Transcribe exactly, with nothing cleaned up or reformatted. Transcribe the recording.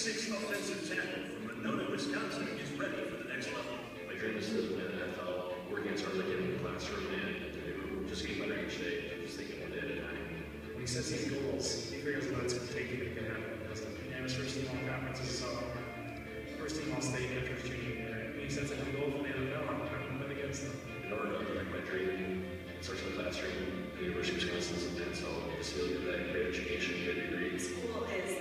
six offensive tackle from Monona, Wisconsin is ready for the next level. My dream is to win the N F L, working as hard as I can in the classroom and just getting better each day, just thinking one day at a time. When he sets these goals, he figures out it's going to take to make it happen. Because he was first team all conference as a sophomore, first team all state after his junior year. And he sets a new goal for the N F L, I'm going to bet against them. In order to make my dream, it starts in the classroom, the University of Wisconsin, and so just feel that great education, great degree. School is